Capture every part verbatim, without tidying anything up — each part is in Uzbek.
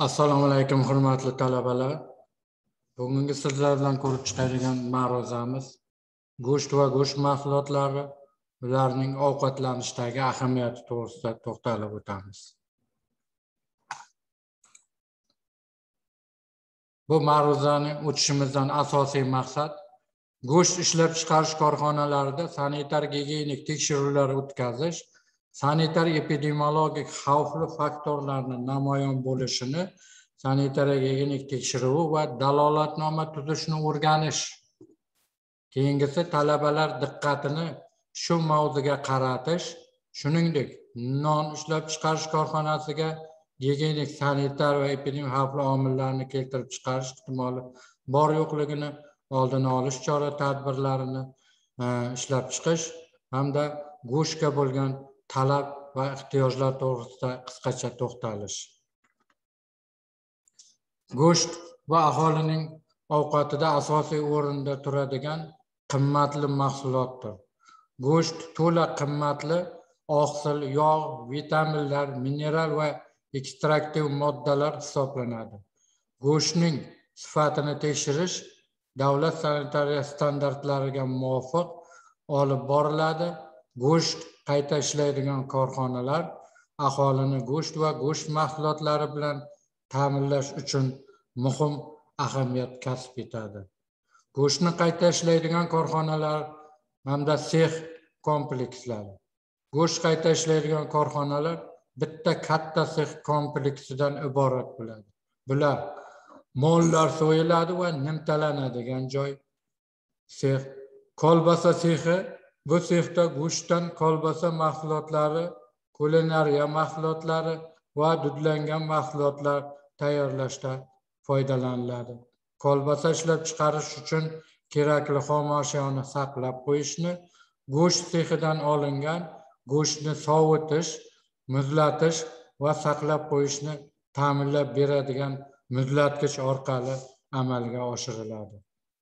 Assalomu alaykum hurmatli talabalar. Bugungi sizlar bilan ko'rib chiqadigan ma'ruzamiz go'sht va go'sht mahsulotlari, ularning ovqatlanishdagi ahamiyati to'g'risida to'xtalib o'tamiz. Bu ma'ruzaning o'tishimizdan asosiy maqsad go'sht ishlab chiqarish korxonalarida sanitar-gigiyenik tekshiruvlar o'tkazish, sanitar-epidemiologik xavfli faktorlarning namoyon bo'lishini, sanitariya-gigiyenik tekshiruvi va dalolatnoma tuzishni o'rganish. Keyingisi talabalar diqqatini shu mavzuga qaratish, shuningdek, non ishlab chiqarish korxonasiga gigiyenik, sanitar va epidemiologik xavfli omillarni keltirib chiqarish ehtimoli bor yo'qligini oldini olish chora-tadbirlarini ishlab chiqish hamda go'shtga bo'lgan talab va ehtiyojlar to'g'risida qisqacha to'xtalish. Go'sht va aholining ovqatida asosiy o'rinda turadigan qimmatli mahsulotdir. Go'sht to'la qimmatli oqsil, yog', vitaminlar, mineral va ekstraktiv moddalar hisoblanadi. Go'shtning sifatini tekshirish davlat sanitariya standartlariga muvofiq olib boriladi. Go'sht qayta ishlaydigan korxonalar aholini go'sht va go'sht mahsulotlari bilan ta'minlash uchun muhim ahamiyat kasb etadi. Go'shtni qayta ishlaydigan korxonalar hamda sex komplekslari. Go'sht qayta ishlaydigan korxonalar bitta katta sex kompleksidan iborat bo'ladi. Bular mollar so'yiladi va nimtalanadigan joy. Sex kolbasa sexi. Bu sexda go'shtdan kolbasa mahsulotlari, kulinariya mahsulotlari va dudlangan mahsulotlar tayyorlashda foydalaniladi. Kolbasa ishlab chiqarish uchun kerakli xom ashyoni saqlab qo'yishni, go'sht sexidan olingan go'shtni sovutish, muzlatish va saqlab qo'yishni ta'minlab beradigan muzlatgich orqali amalga oshiriladi.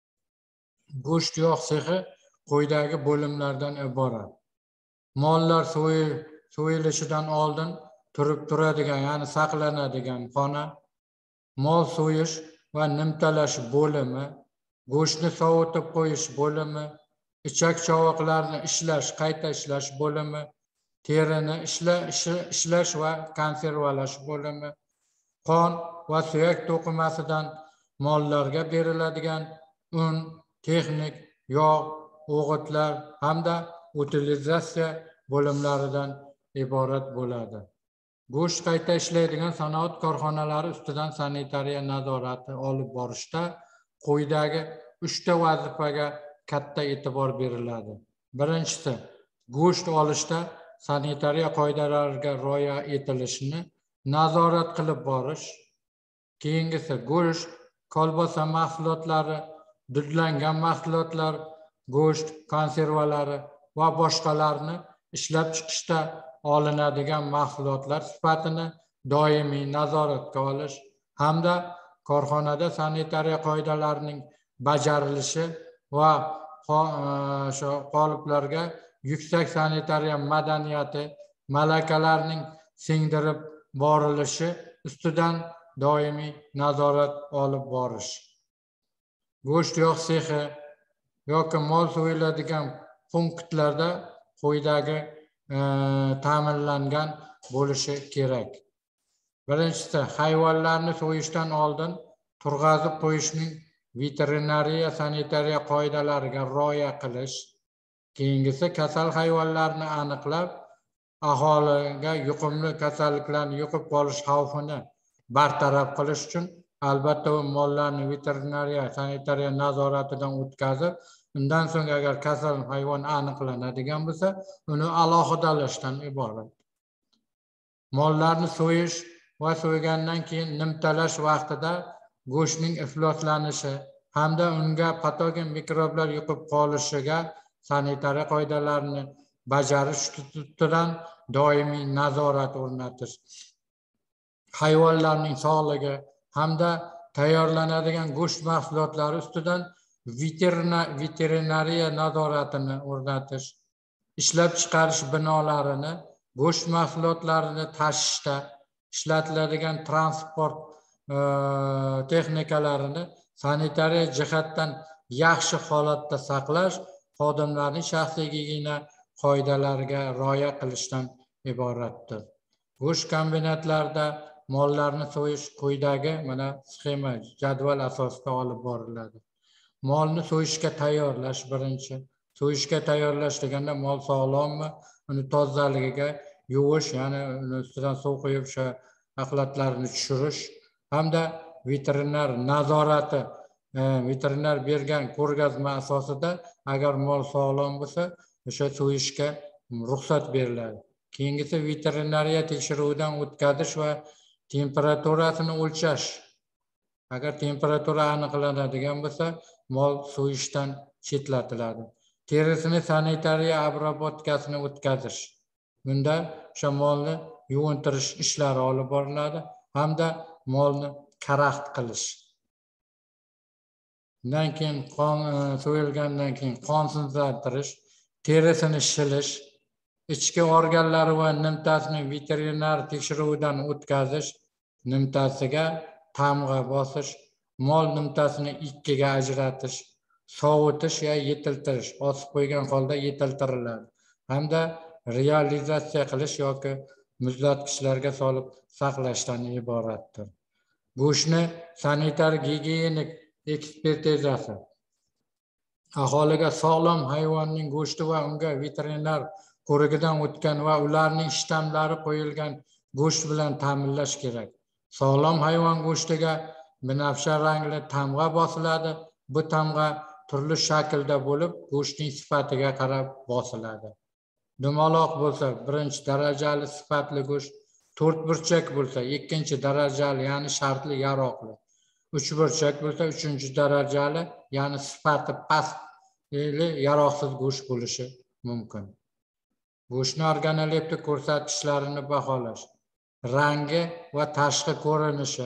Go'sht yog' sexi quyidagi bo'limlardan iborat. Mollar so'yilishidan oldin turib turadigan, ya'ni saqlanadigan xona, mol so'yish va nimtalash bo'limi, go'shtni sovutib qo'yish bo'limi, ichak chovoqlarni ishlash, qayta ishlash bo'limi, terini ishlash va konservalash bo'limi, qon va suyak to'qimasidan mollarga beriladigan un, texnik yog', o'g'itlar hamda utilizatsiya bo'limlaridan iborat bo'ladi. Go'sht qayta ishlaydigan sanoat korxonalari ustidan sanitariya nazorati olib borishda quyidagi uchta vazifaga katta e'tibor beriladi. Birinchisi, go'sht olishda sanitariya qoidalariga rioya etilishini nazorat qilib borish. Keyingisi, go'sht, kolbasa mahsulotlari, dudlangan mahsulotlar, go'sht konservalari va boshqalarni ishlab chiqishda olinadigan mahsulotlar sifatini doimiy nazoratga olish hamda korxonada sanitariya qoidalarining bajarilishi va qoliplarga yuksak sanitariya madaniyati, malakalarning singdirib borilishi ustidan doimiy nazorat olib borish. Go'sht yog' sexi yoki mol so'yiladigan punktlarda quyidagi ta'minlangan bo'lishi kerak. Birinchisi, hayvonlarni so'yishdan oldin turg'azib qo'yishning veterinariya sanitariya qoidalariga rioya qilish. Keyingisi, kasal hayvonlarni aniqlab, aholiga yuqumli kasalliklarni yuqib qolish xavfini bartaraf qilish uchun albatta mollarni veterinariya sanitariya nazoratidan o'tkazib, undan so'ng agar kasal hayvon aniqlanadigan bo'lsa, uni alohidalashdan iborat. Mollarni so'yish va so'ygandan keyin nimtalash vaqtida go'shtning ifloslanishi hamda unga patogen mikroblar yuqib qolishiga sanitariya qoidalarini bajarish ustidan doimiy nazorat o'rnatish. Hayvonlarning sog'ligi hamda tayyorlanadigan go'sht mahsulotlari ustidan veterinariya nazoratini o'rnatish, ishlab chiqarish binolarini, go'sht mahsulotlarini tashishda ishlatiladigan transport texnikalarini sanitariya jihatdan yaxshi holatda saqlash xodimlarning shaxsiy gigiyena qoidalariga rioya qilishdan iboratdir. Go'sht kombinatlarida mollarni so'yish quyidagi mana sxema jadval asosida olib boriladi. Molni so'yishga tayyorlash birinchi. So'yishga tayyorlash deganda mol sog'lommi, uni tozaligiga yuvish, ya'ni uni ustidan suv quyib o'sha axlatlarni tushirish hamda veterinar nazorati, veterinar bergan ko'rgazma asosida agar mol sog'lom bo'lsa, o'sha so'yishga ruxsat beriladi. Keyingisi veterinariya tekshiruvidan o'tkazish va temperaturasini o'lchash. Agar temperatura aniqlanadigan bo'lsa, mol so'yishdan chetlatiladi. Terisini sanitariya obrobotkasini o'tkazish. Bunda o'sha molni yuvintirish ishlari olib boriladi hamda molni karaxt qilish. Undan keyin qon so'yilgandan keyin qonsizlantirish, terisini shilish, ichki organlari va nimtasini veterinar tekshiruvidan o'tkazish, nimtasiga tamg'a bosish, mol nimtasini ikkiga ajratish, sovutish ya yetiltirish, osib qo'ygan holda yetiltiriladi hamda realizatsiya qilish yoki muzlatgichlarga solib saqlashdan iboratdir. Go'shtni sanitar gigiyenik ekspertizasi. Aholiga sog'lom hayvonning go'shti va unga veterinar ko'rigidan o'tgan va ularning shtammlari qo'yilgan go'sht bilan ta'minlash kerak. Sog'lom hayvon go'shtiga binafsha rangli tamg'a bosiladi. Bu tamg'a turli shaklda bo'lib, go'shtning sifatiga qarab bosiladi. Dumaloq bo'lsa, birinchi darajali sifatli go'sht, to'rt burchak bo'lsa, ikkinchi darajali, ya'ni shartli yaroqli. uch burchak bo'lsa, uchinchi darajali, ya'ni sifati past yaroqsiz go'sht bo'lishi mumkin. Go'shtning organoleptik ko'rsatkichlarini baholash. Rangi va tashqi ko'rinishi,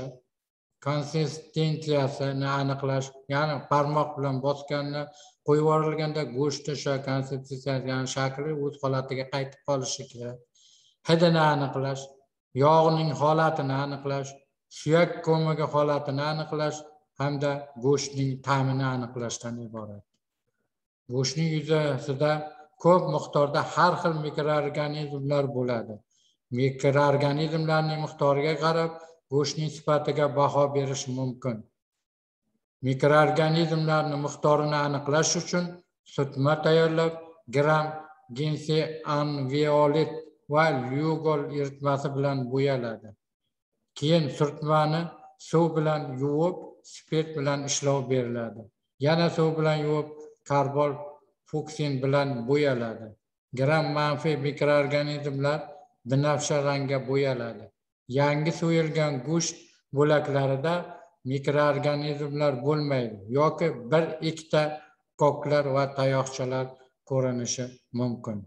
konsistensiyasini aniqlash, ya'ni barmoq bilan bosganni qo'yib yuborilganda go'sht o'sha konsistensiyasi, ya'ni shakli o'z holatiga qaytib qolishi kerak. Hidini aniqlash, yog'ning holatini aniqlash, suyak ko'magi holatini aniqlash hamda go'shtning ta'mini aniqlashdan iborat. Go'shtning yuzasida ko'p miqdorda har xil mikroorganizmlar bo'ladi. Mikroorganizmlarning miqdoriga qarab go'shtning sifatiga baho berish mumkin. Mikroorganizmlarning miqdorini aniqlash uchun sutma tayyorlab, gram ginseanviolit va lyugol eritmasi bilan bo'yaladi. Keyin surtmani suv bilan yuvib, spirt bilan ishlov beriladi. Yana suv bilan yuvib, karbol fuksin bilan bo'yaladi. Gram manfiy mikroorganizmlar binafsha rangga bo'yaladi. Yangi so'yilgan go'sht bo'laklarida mikroorganizmlar bo'lmaydi yoki bir ikkita koklar va tayoqchalar ko'rinishi mumkin.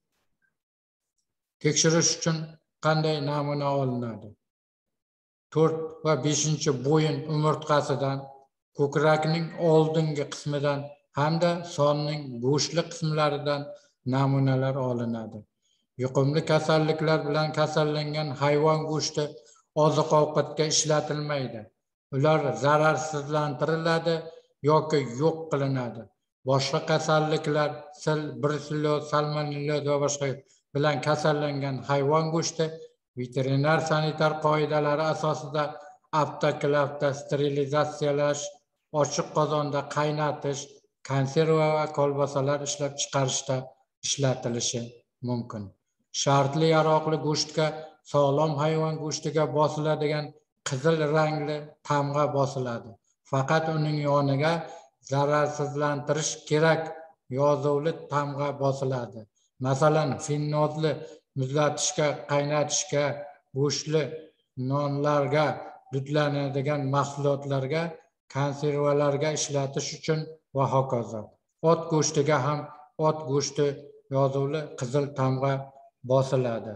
Tekshirish uchun qanday namuna olinadi? to'rt va beshinchi bo'yin umurtqasidan, ko'krakning oldingi qismidan hamda sonning go'shtli qismlaridan namunalar olinadi. Yuqumli kasalliklar bilan kasallangan hayvon go'shti oziq-ovqatga ishlatilmaydi. Ular zararsizlantiriladi yoki yo'q qilinadi. Boshqa kasalliklar, sil, bruselloz, salmonelloz va boshqa bilan kasallangan hayvon go'shti veterinar sanitar qoidalari asosida avtoklavda sterilizatsiyalash, ochiq qozonda qaynatish, konserva va kolbasalar ishlab chiqarishda ishlatilishi mumkin. Shartli yaroqli go'shtga sog'lom hayvon go'shtiga bosiladigan qizil rangli tamg'a bosiladi. Faqat uning yoniga zararsizlantirish kerak yozuvli tamg'a bosiladi. Masalan, finnozli muzlatishga, qaynatishga, go'shtli nonlarga, dudlanadigan mahsulotlarga, konservalarga ishlatish uchun va hokazo. Ot go'shtiga ham ot go'shti yozuvli qizil tamg'a bosiladi.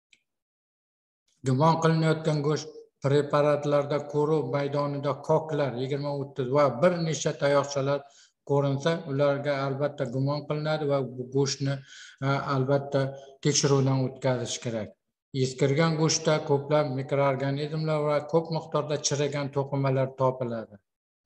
Gumon qilinayotgan go'sht preparatlarda ko'ruv maydonida koklar yigirma o'ttiz va bir necha tayoqchalar ko'rinsa, ularga albatta gumon qilinadi va bu go'shtni albatta tekshiruvdan o'tkazish kerak. eskirgan go'shtda ko'plab mikroorganizmlar va ko'p miqdorda chirigan to'qimalar topiladi.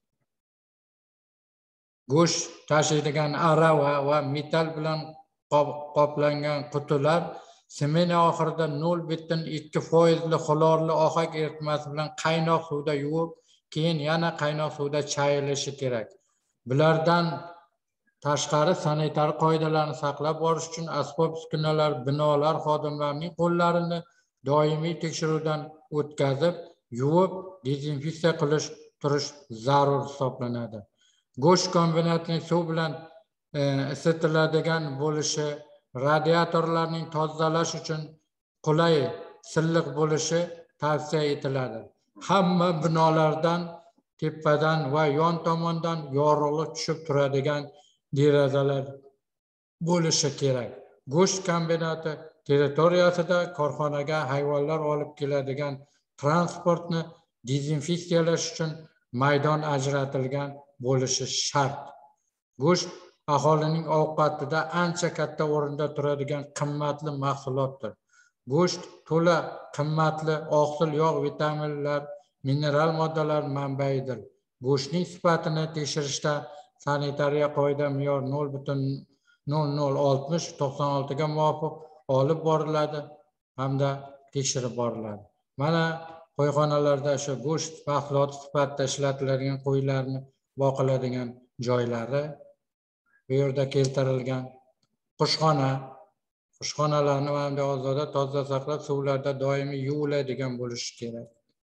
Go'sht tashiydigan arava va metall bilan qoplangan qutilar smena oxirida nol butun ikki foizli xlorli ohak eritmasi bilan qaynoq suvda yuvib, keyin yana qaynoq suvda chayilishi kerak. Bulardan tashqari sanitar qoidalarni saqlab borish uchun asbob-uskunalar, binolar xodimlarining qo'llarini doimiy tekshiruvdan o'tkazib, yuvib, dezinfeksiya qilish turish zarur hisoblanadi. Go'sht kombinatining suv bilan e, isitiladigan bo'lishi, radiatorlarning tozalash uchun qulay silliq bo'lishi tavsiya etiladi. Hamma binolardan tepadan va yon tomondan yorug'lik tushib turadigan derazalar bo'lishi kerak. Go'sht kombinati territoriyasida korxonaga hayvonlar olib keladigan transportni dezinfeksiyalash uchun maydon ajratilgan bo'lishi shart. Go'sht aholining ovqatida ancha katta o'rinda turadigan qimmatli mahsulotdir. Go'sht to'la qimmatli oqsil yog', vitaminlar, mineral moddalar manbaidir. Go'shtning sifatini tekshirishda sanitariya qoida me'yor nol butun nol nol oltmish to'qson olti ga muvofiq olib boriladi hamda tekshirib boriladi. Mana qo'yxonalarda shu go'sht mahsuloti sifatida ishlatiladigan qo'ylarni boqiladigan joylari bu yerda keltirilgan. Qushxona, qushxonalarni hamda ozoda toza saqlab, suvlarda doimiy yuviladigan bo'lishi kerak.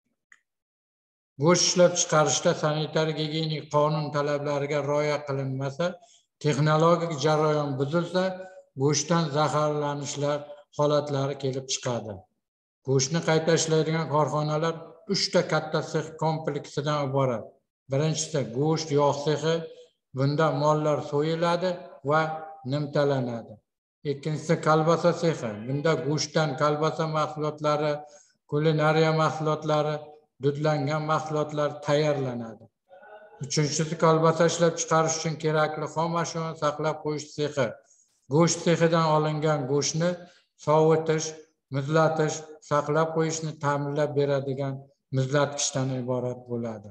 Go'sht ishlab chiqarishda sanitariya-gigiyenik qonun talablariga rioya qilinmasa, texnologik jarayon buzilsa, go'shtdan zaharlanishlar holatlari kelib chiqadi. Go'shtni qayta ishlaydigan korxonalar uchta katta sex kompleksidan iborat. Birinchisi go'sht yog' sexi, bunda mollar so'yiladi va nimtalanadi. Ikkinchisi kolbasa sexi, bunda go'shtdan kolbasa mahsulotlari, kulinariya mahsulotlari, dudlangan mahsulotlar tayyorlanadi. Uchinchisi kolbasa ishlab chiqarish uchun kerakli xom ashyoni saqlab qo'yish sexi. Go'sht sexidan olingan go'shtni sovutish, muzlatish, saqlab qo'yishni ta'minlab beradigan muzlatgichdan iborat bo'ladi.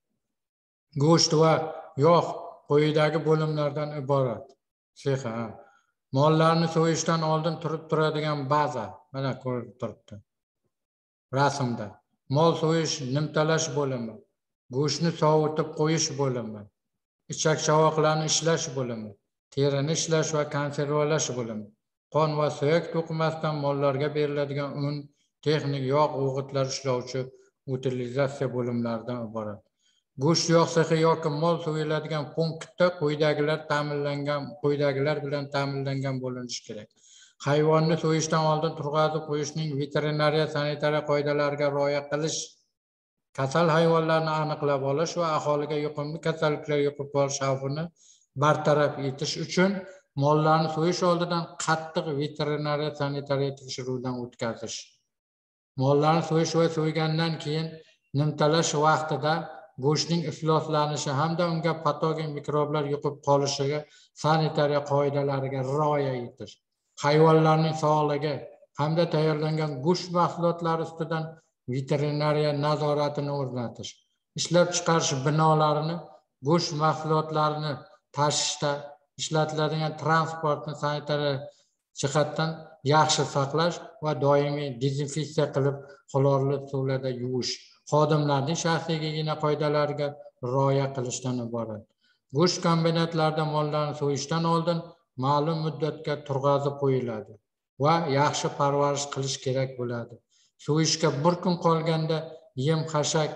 Go'sht va yog' quyidagi bo'limlardan iborat. Sexi. Mollarni so'yishdan oldin turib turadigan baza, mana ko'rib turibdi. Rasmda. Mol so'yish, nimtalash bo'limi, go'shtni sovutib qo'yish bo'limi, ichak-chavoqlarni ishlash bo'limi, terini ishlash va konservalash bo'limi, qon va suyak to'qimasidan mollarga beriladigan un, texnik yog' o'g'itlar ishlovchi utilizatsiya bo'limlaridan iborat. Go'sht yog' sexi yoki mol so'yiladigan punktda quyidagilar ta'minlangan, quyidagilar bilan ta'minlangan bo'linishi kerak. Hayvonni so'yishdan oldin turg'azib qo'yishning veterinariya sanitariya qoidalariga rioya qilish, kasal hayvonlarni aniqlab olish va aholiga yuqumli kasalliklar yuqib borish xavfini bartaraf etish uchun mollarni so'yish oldidan qattiq veterinariya sanitariya tekshiruvdan o'tkazish. Mollarni so'yish va so'ygandan keyin nimtalash vaqtida go'shtning ifloslanishi hamda unga patogen mikroblar yuqib qolishiga sanitariya qoidalariga rioya etish. Hayvonlarning sog'ligi hamda tayyorlangan go'sht mahsulotlari ustidan veterinariya nazoratini o'rnatish. Ishlab chiqarish binolarini, go'sht mahsulotlarini tashishda ishlatiladigan transportni sanitariya jihatdan yaxshi saqlash va doimiy dezinfeksiya qilib xlorli suvlarda yuvish. Xodimlarning shaxsiy gigiyena qoidalariga rioya qilishdan iborat. Go'sht kombinatlarida mollarni so'yishdan oldin ma'lum muddatga turg'azib qo'yiladi va yaxshi parvarish qilish kerak bo'ladi. So'yishga bir kun qolganda yem xashak,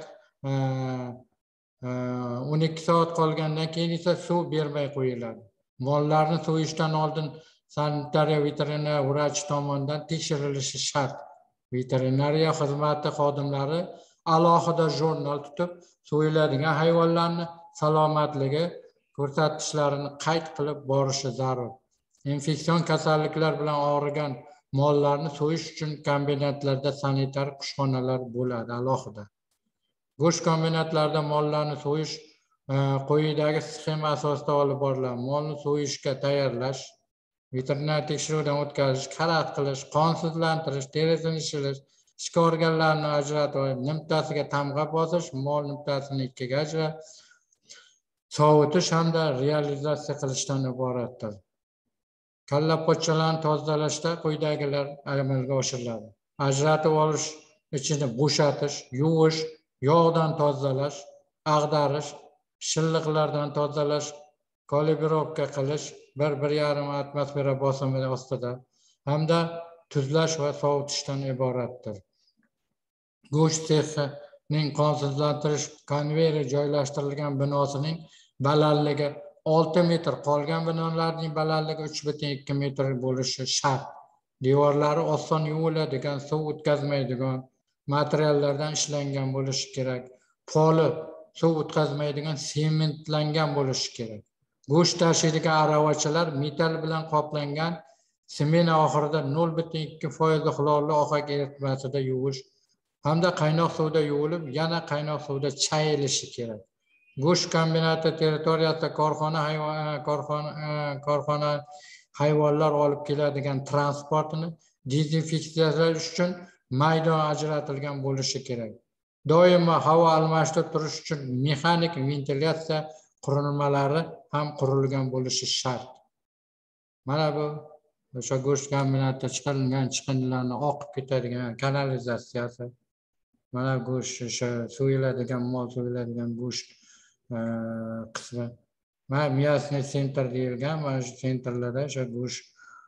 o'n ikki soat qolgandan keyin esa suv bermay qo'yiladi. Mollarni so'yishdan oldin sanitariya veterinariya vrach tomonidan tekshirilishi shart. Veterinariya xizmati xodimlari alohida jurnal tutib, so'yiladigan hayvonlarni salomatligi ko'rsatkichlarini qayd qilib borishi zarur. Infeksion kasalliklar bilan og'rigan mollarni so'yish uchun kombinatlarda sanitar qushxonalar bo'ladi alohida. Go'sht kombinatlarida mollarni so'yish quyidagi sxema asosida olib boriladi. Molni so'yishga tayyorlash, veterinar tekshiruvdan o'tkazish, qarab qilish, qonsizlantirish, terisini ishilish, ichki organlarni ajratib, nimtasiga tamg'a bosish, mol nimtasini ikkiga ajratib, sovutish hamda realizatsiya qilishdan iboratdir. Kalla pochchalarni tozalashda quyidagilar amalga oshiriladi. Ajratib olish, ichini bo'shatish, yuvish, yog'dan tozalash, ag'darish, shilliqlardan tozalash, kalibrovka qilish, bir bir yarim atmosfera bosimi ostida hamda tuzlash va sovutishdan iboratdir. Go'sht sexining qonsizlantirish konveyeri joylashtirilgan binosining balandligi olti metr, qolgan binolarning balandligi uch butun ikki metr bo'lishi shart. Devorlari oson yuviladigan, suv o'tkazmaydigan materiallardan ishlangan bo'lishi kerak. Poli suv o'tkazmaydigan sementlangan bo'lishi kerak. Go'sht tashiydigan aravachalar metall bilan qoplangan, smena oxirida nol butun ikki foiz xlorli ohak eritmasida yuvish hamda qaynoq suvda yuvilib, yana qaynoq suvda chayilishi kerak. Go'sht kombinati territoriyasida korxona hayvon korxona korxona hayvonlar olib keladigan transportini dezinfeksiyalash uchun maydon ajratilgan bo'lishi kerak. Doimo havo almashtirib turish uchun mexanik ventilyatsiya qurilmalari ham qurilgan bo'lishi shart. Mana bu o'sha go'sht kombinatida chiqarilgan chiqindilarni oqib ketadigan kanalizatsiyasi. Mana go'sht o'sha so'yiladigan, mol so'yiladigan go'sht qismi. Mana miyasniy sentr deyilgan, mana shu sentrlarda o'sha go'sht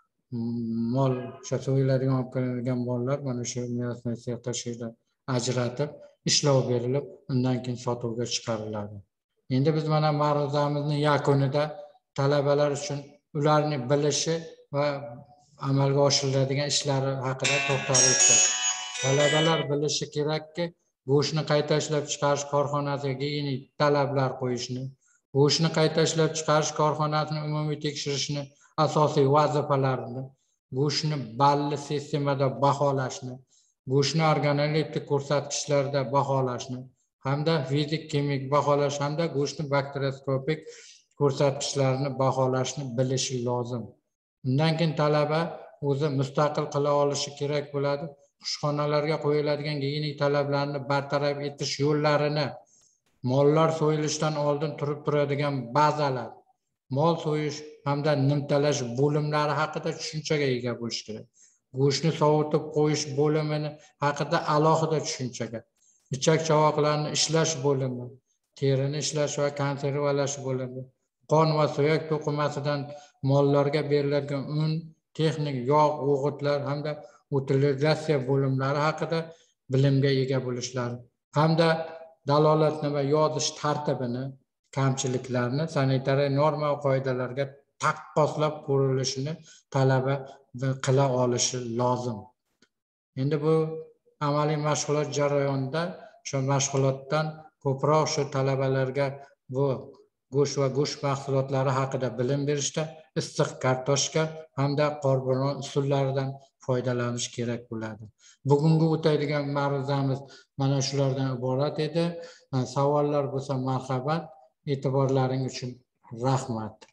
mol o'sha so'yiladigan, olib kelinadigan mollar mana shu miyasniy sentr ajratib, ishlov berilib, undan keyin sotuvga chiqariladi. Endi biz mana ma'ruzamizning yakunida talabalar uchun ularning bilishi va amalga oshiriladigan ishlari haqida to'xtalib o'tdik. Talabalar bilishi kerakki, go'shtni qayta ishlab chiqarish korxonasiga gigiyenik talablar qo'yishni, go'shtni qayta ishlab chiqarish korxonasining umumiy tekshirishni asosiy vazifalarini, go'shtni balli sistemada baholashni, go'shtni organoleptik ko'rsatkichlarda baholashni hamda fizik kimik baholash hamda go'shtni bakterioskopik ko'rsatkichlarini baholashni bilishi lozim. Undan keyin talaba o'zi mustaqil qila olishi kerak bo'ladi. Kushxonalarga qo'yiladigan gigiyenik talablarni bartaraf etish yo'llarini, mollar so'yilishdan oldin turib turadigan bazalar, mol so'yish hamda nimtalash bo'limlari haqida tushunchaga ega bo'lish kerak. Go'shtni sovutib qo'yish bo'limini haqida alohida tushunchaga, ichak chavoqlarni ishlash bo'limi, terini ishlash va konservalash bo'limi, qon va suyak to'qimasidan mollarga beriladigan un, texnik yog', o'g'itlar hamda utilizatsiya bo'limlari haqida bilimga ega bo'lishlari hamda dalolatni va yozish tartibini, kamchiliklarni, sanitariya norma va qoidalarga taqqoslab ko'rilishini talaba qila olishi lozim. Endi bu amaliy mashg'ulot jarayonida shu mashg'ulotdan ko'proq shu talabalarga bu go'sht va go'sht mahsulotlari haqida bilim berishda issiq kartoshka hamda qorbo'ron usullaridan foydalanish kerak bo'ladi. Bugungi o'tadigan ma'ruzamiz mana shulardan iborat edi. Savollar bo'lsa marhamat, e'tiborlaring uchun rahmat.